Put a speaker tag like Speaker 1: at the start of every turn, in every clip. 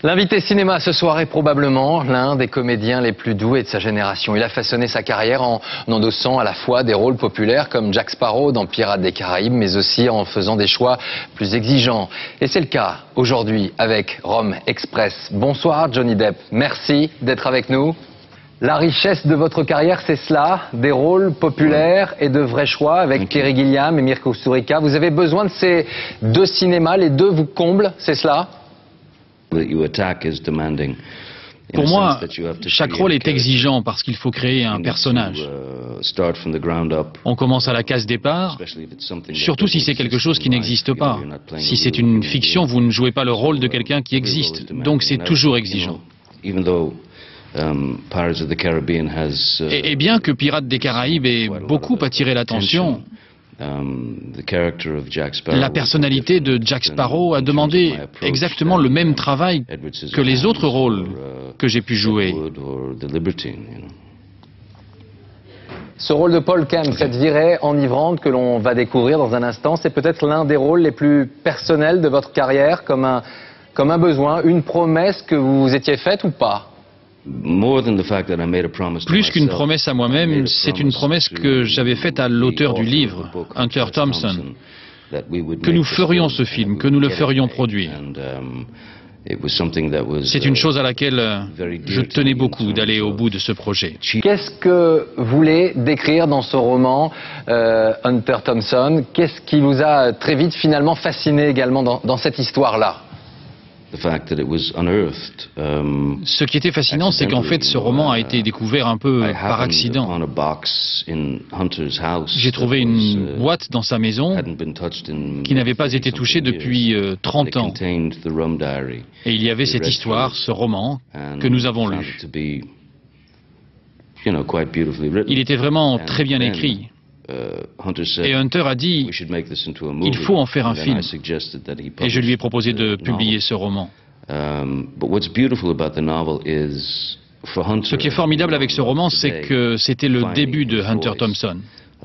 Speaker 1: L'invité cinéma ce soir est probablement l'un des comédiens les plus doués de sa génération. Il a façonné sa carrière en endossant à la fois des rôles populaires comme Jack Sparrow dans Pirates des Caraïbes, mais aussi en faisant des choix plus exigeants. Et c'est le cas aujourd'hui avec Rome Express. Bonsoir Johnny Depp, merci d'être avec nous. La richesse de votre carrière, c'est cela, des rôles populaires et de vrais choix avec Terry Gilliam et Mirko Kusturica. Vous avez besoin de ces deux cinémas, les deux vous comblent, c'est cela ?
Speaker 2: Pour moi, chaque rôle est exigeant parce qu'il faut créer un personnage. On commence à la case départ, surtout si c'est quelque chose qui n'existe pas. Si c'est une fiction, vous ne jouez pas le rôle de quelqu'un qui existe, donc c'est toujours exigeant. Et bien que Pirates des Caraïbes ait beaucoup attiré l'attention, la personnalité de Jack Sparrow a demandé exactement le même travail que les autres rôles que j'ai pu jouer.
Speaker 1: Ce rôle de Paul Kemp, cette virée enivrante que l'on va découvrir dans un instant, c'est peut-être l'un des rôles les plus personnels de votre carrière, comme un besoin, une promesse que vous vous étiez faite ou pas ?
Speaker 2: Plus qu'une promesse à moi-même, c'est une promesse que j'avais faite à l'auteur du livre, Hunter Thompson, que nous ferions ce film, que nous le ferions produire. C'est une chose à laquelle je tenais beaucoup, d'aller au bout de ce projet.
Speaker 1: Qu'est-ce que vous voulez décrire dans ce roman, Hunter Thompson? Qu'est-ce qui vous a très vite finalement fasciné également dans cette histoire-là?
Speaker 2: Ce qui était fascinant, c'est qu'en fait, ce roman a été découvert un peu par accident. J'ai trouvé une boîte dans sa maison qui n'avait pas été touchée depuis 30 ans. Et il y avait cette histoire, ce roman, que nous avons lu. Il était vraiment très bien écrit. Et Hunter a dit, il faut en faire un film. Et je lui ai proposé de publier ce roman. Ce qui est formidable avec ce roman, c'est que c'était le début de Hunter Thompson.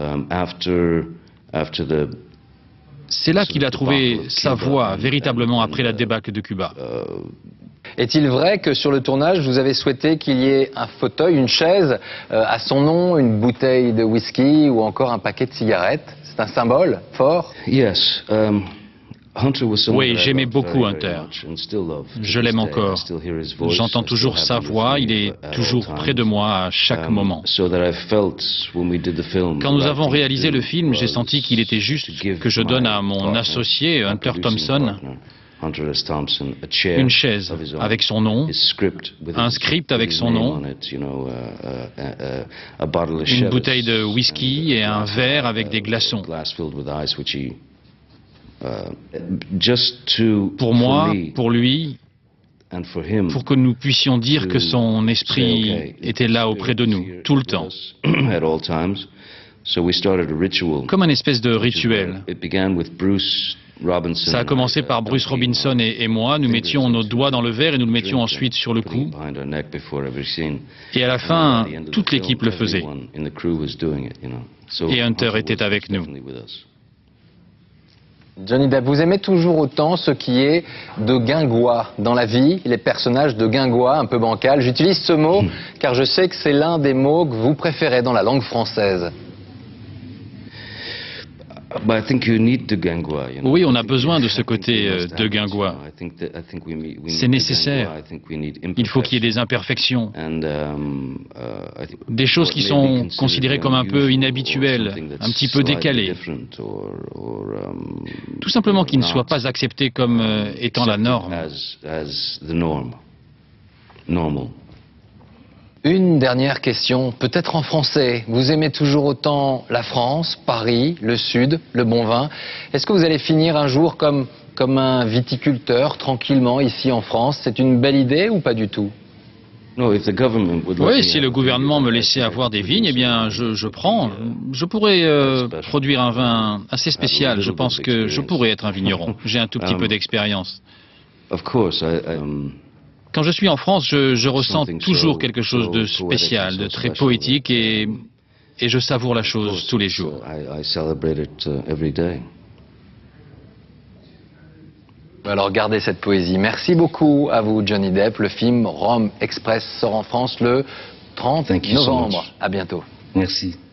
Speaker 2: C'est là qu'il a trouvé sa voix, véritablement, après la débâcle de Cuba.
Speaker 1: Est-il vrai que sur le tournage, vous avez souhaité qu'il y ait un fauteuil, une chaise à son nom, une bouteille de whisky ou encore un paquet de cigarettes? C'est un symbole fort?
Speaker 2: Oui, j'aimais beaucoup Hunter. Je l'aime encore. J'entends toujours sa voix, il est toujours près de moi à chaque moment. Quand nous avons réalisé le film, j'ai senti qu'il était juste que je donne à mon associé, Hunter Thompson, une chaise avec son nom, un script avec son nom, une bouteille de whisky et un verre avec des glaçons. Pour moi, pour lui, pour que nous puissions dire que son esprit était là auprès de nous, tout le temps. Comme un espèce de rituel. Ça a commencé par Bruce Robinson et moi. Nous mettions nos doigts dans le verre et nous le mettions ensuite sur le cou. Et à la fin, toute l'équipe le faisait. Et Hunter était avec nous.
Speaker 1: Johnny Depp, vous aimez toujours autant ce qui est de guingois dans la vie, les personnages de guingois, un peu bancal. J'utilise ce mot car je sais que c'est l'un des mots que vous préférez dans la langue française.
Speaker 2: Oui, on a besoin de ce côté de guingois. C'est nécessaire. Il faut qu'il y ait des imperfections. Des choses qui sont considérées comme un peu inhabituelles, un petit peu décalées. Tout simplement qui ne soient pas acceptées comme étant la norme.
Speaker 1: Une dernière question, peut-être en français. Vous aimez toujours autant la France, Paris, le Sud, le bon vin. Est-ce que vous allez finir un jour comme un viticulteur, tranquillement, ici en France? C'est une belle idée ou pas du tout?
Speaker 2: Oui, si le gouvernement me laissait avoir des vignes, eh bien, je prends. Je pourrais produire un vin assez spécial. Je pense que je pourrais être un vigneron. J'ai un tout petit peu d'expérience. Quand je suis en France, je ressens toujours quelque chose de spécial, de très poétique et je savoure la chose tous les jours.
Speaker 1: Alors gardez cette poésie. Merci beaucoup à vous, Johnny Depp. Le film Rome Express sort en France le 30 novembre. À bientôt.
Speaker 3: Merci.